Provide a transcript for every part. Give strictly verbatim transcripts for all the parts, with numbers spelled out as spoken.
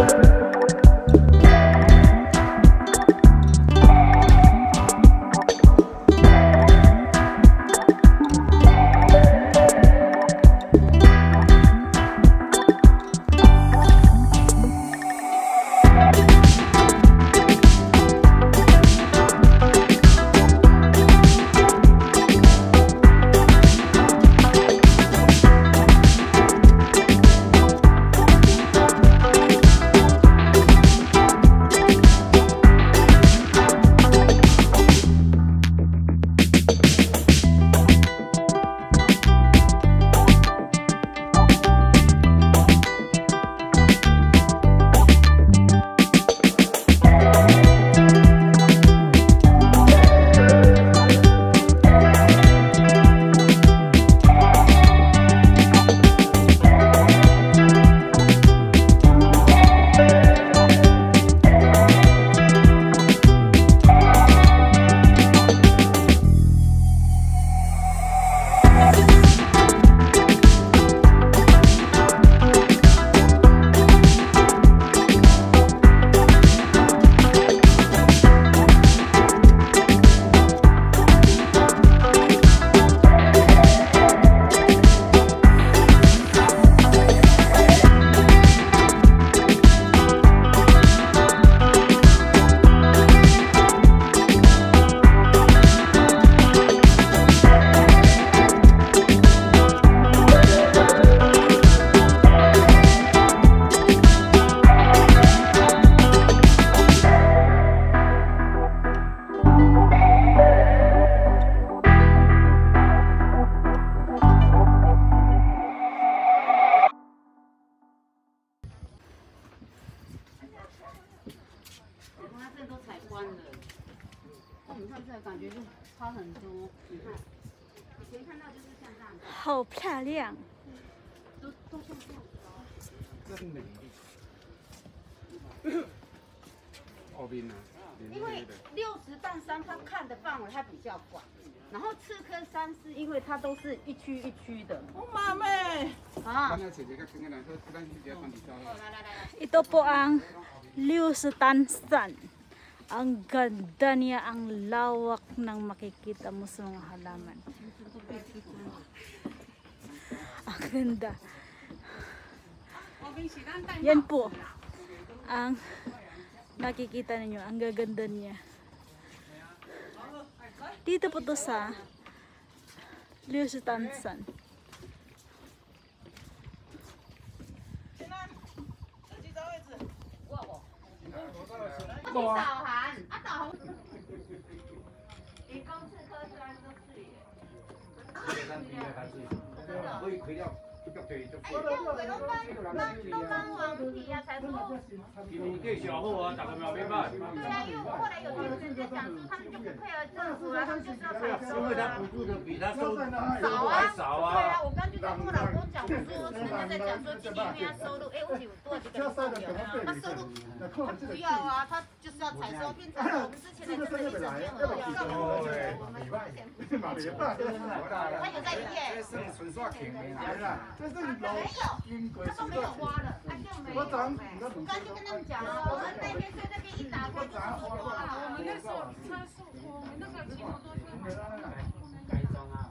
感觉就差很多。你看，以前看到就是像这样。 好漂亮。 都都像这样。 真美丽。后边呢？ 因为六十担山它看的范围它比较广，然后赤科山是因为它都是一区一区的。 我妈妹啊。 Ito po ang Liusutan San. Ang ganda niya, ang lawak ng makikita mo sa mga halaman. Ang ganda. Yan po ang nakikita ninyo, ang gaganda niya. Dito po to sa Liusutan San. 导航啊，导航。你公刺科虽然说是耶。可以可以了，就脚腿就。哎，这样我都帮帮都帮王皮啊，才说。 你给小后啊，打个秒没办。 对啊，因为我后来有同事在讲说，他们就不配合政府了，他们就是要采收啊。 因为他补助的比他收少啊，还少啊。 对啊，我刚就在跟我老公讲，我说人家在讲说今年因为他收入，哎，我有多几个朋友，他收入他不要啊，他就是要采收，变成我们之前的这个一整天很好笑，我们之前不是他有在业，没有，他都没有花了，他就没有。我刚就跟他们讲了，我们那边在那边一打开就是花了，我们那时候车速，我们那个骑摩托车改装啊。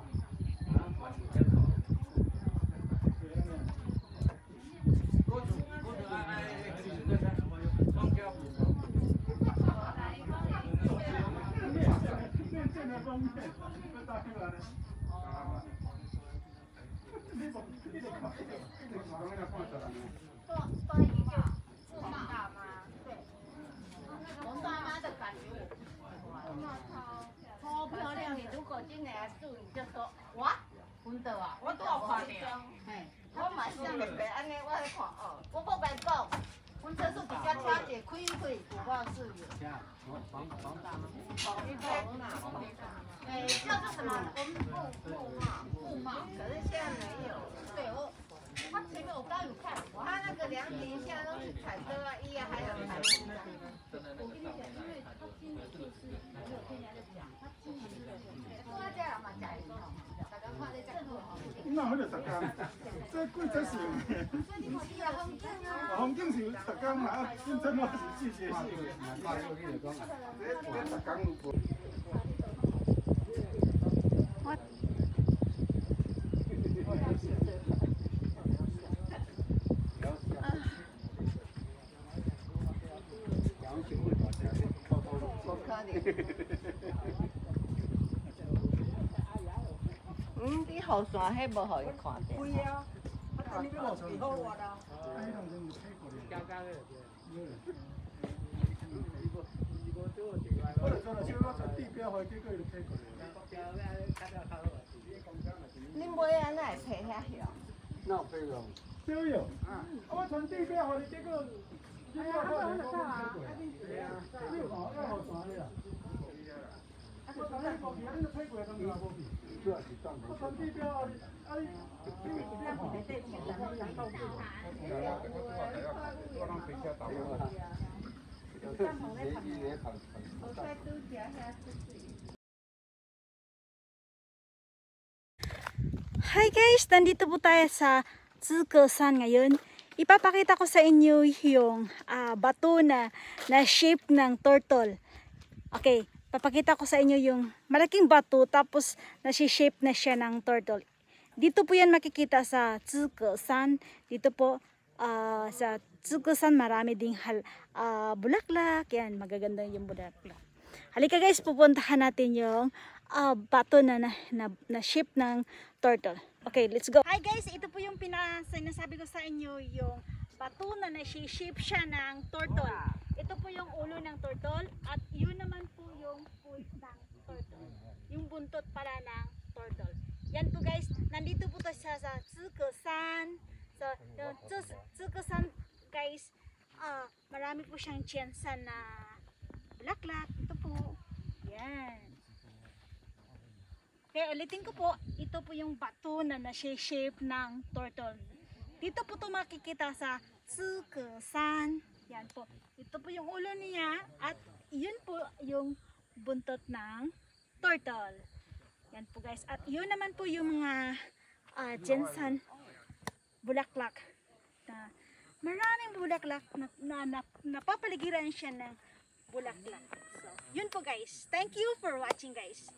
超漂亮！你如果今年来住，你就说哇，真的啊，我多少看的？嘿，我嘛想袂白安尼，我来看哦。我不白讲，阮车速比较差些，开一开五万四有。房房大吗？房房哎，叫做什么？我们木木帽木帽，可是现在没有。对我，他前面我刚有看，他那个凉亭现在都是彩色啊衣啊，还有彩衣啊。我跟你讲，因为他今年就是没有天天在讲，他今年是我这样嘛，假一个，大家看在这个好。那我就十天，这贵真是。所以你看，你也很近啊。 环境是特工嘛，本身我是季节性的。这这特工有无？ 嗯，你后山迄无互伊看到。 对啊，啊，你要落水好我啦。啊，你当时有睇过咧？刚刚个。我就说了，小可从地标回结果就睇过咧。 恁买安那会配遐许？ 那有配个？都有。啊，我从地标回结果。哎呀，啊，我就讲啊，对啊，你有看要后山的啊？我讲你过去啊，你都睇过当然无去。 主要是当我从地标啊，啊你， Hi guys! Nandito po tayo sa Tsukusan ngayon. Ipapakita ko sa inyo yung uh, bato na, na shape ng turtle. Okay, papakita ko sa inyo yung malaking bato tapos nasi-shape na siya ng turtle. Dito po yan makikita sa Tsukusan. Dito po uh, sa Tsukusan marami ding hal, uh, bulaklak. Yan, magaganda yung bulaklak. Halika guys, pupuntahan natin yung uh, bato na, na, na, na shape ng turtle. Okay, let's go. Hi guys, ito po yung pinasabi ko sa inyo, yung bato na na-shape siya ng turtle. Ito po yung ulo ng turtle at yun naman po yung point ng turtle. Yung buntot pala ng turtle. Yan po guys, nandito po tayo sa, sa Tsukusan. So, yung Tsukusan guys, uh, marami po siyang tsensan na bulaklak. Ito po. Yan. Kaya ulitin ko po, ito po yung bato na na-shape ng turtle. Dito po ito makikita sa Tsukusan. Yan po. Ito po yung ulo niya at yun po yung buntot ng turtle. Yan po guys. At yun naman po yung mga uh, jensan bulaklak. Na maraming bulaklak na, na, na napapaligiran siya ng bulaklak. So, yun po guys. Thank you for watching guys.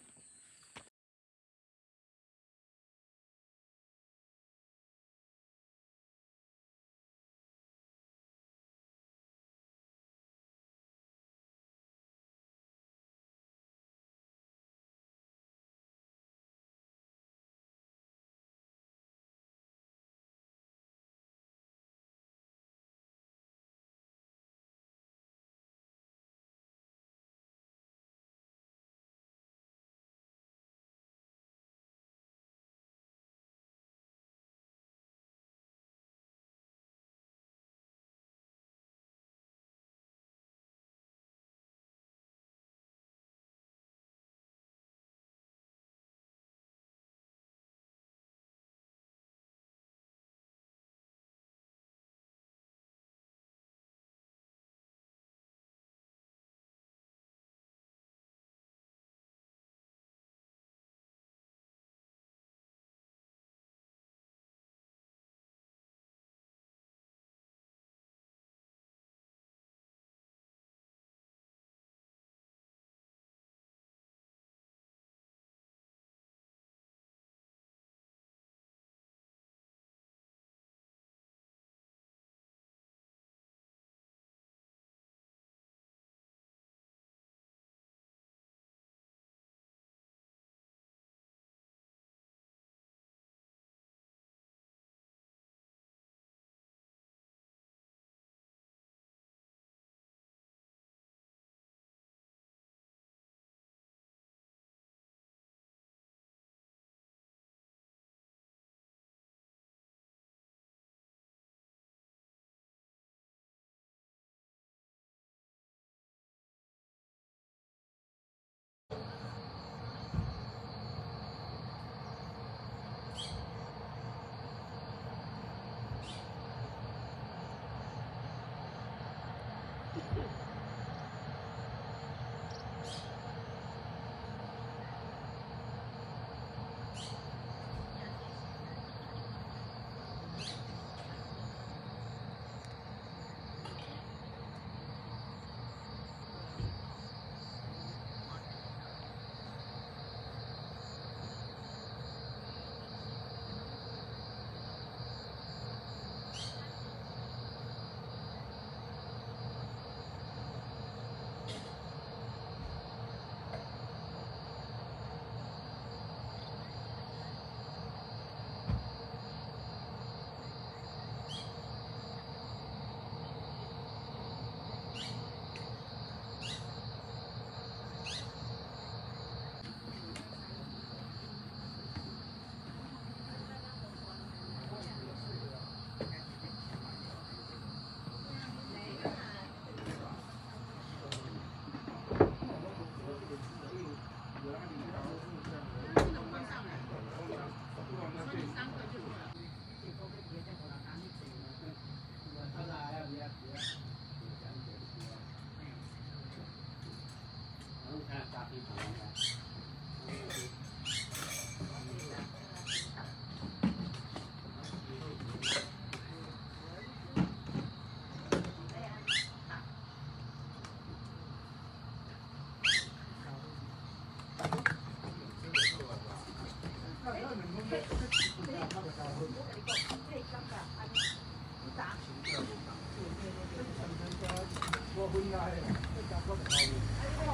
分啦，这加高的高度。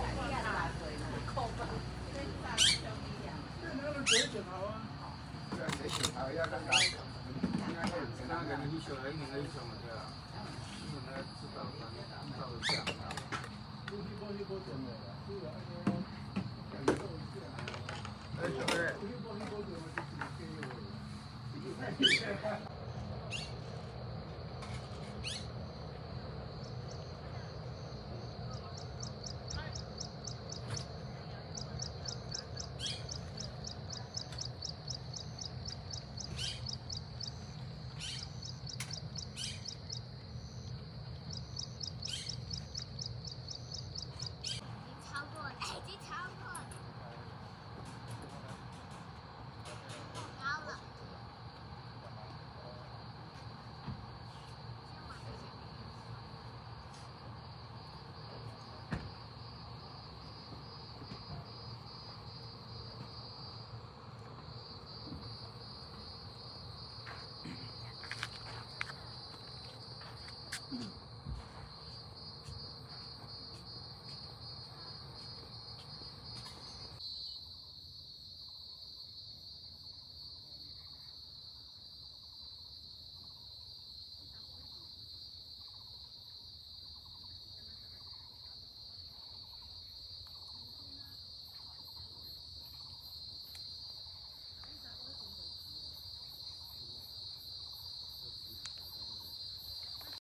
这那个水很好啊。对，水很好，要更高。应该是其他人去学，应该去学。